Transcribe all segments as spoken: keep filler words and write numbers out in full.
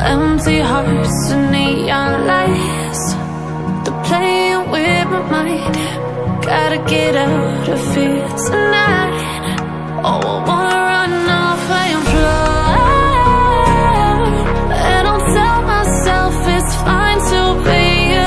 Empty hearts and neon lights, they're playing with my mind. Gotta get out of here tonight. Oh, I wanna run off and fly, and I'll tell myself it's fine to be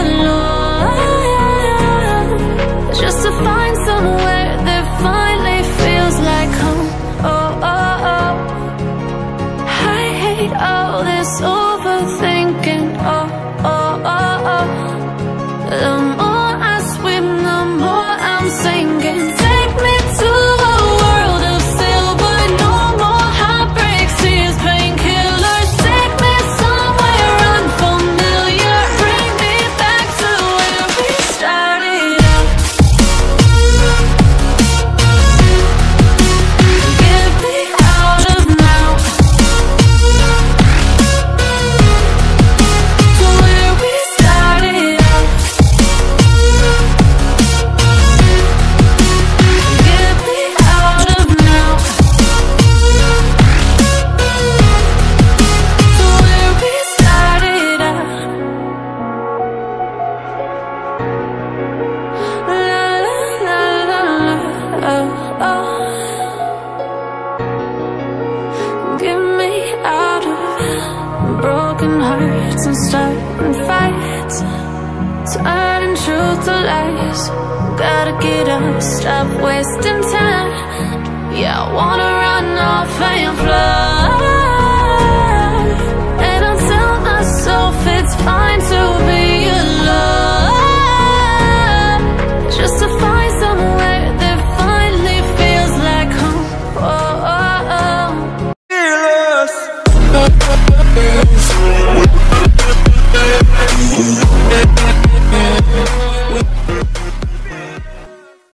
alone, just to find somewhere that finally feels like home. Oh, oh, oh. I hate all this overthinking. Oh, oh, oh, oh. The more I swim, the more I'm sinking. Take me to a world of silver, no more heartbreaks, tears, painkillers. Take me somewhere unfamiliar, bring me back to where we started out. Get me out of now, to where we started out. Get me out of now, to where we started out. La la la la la, oh, oh. Get me out of broken hearts and starting fights, turning truth to lies. Gotta get up, stop wasting time. Yeah, I wanna run off and fly.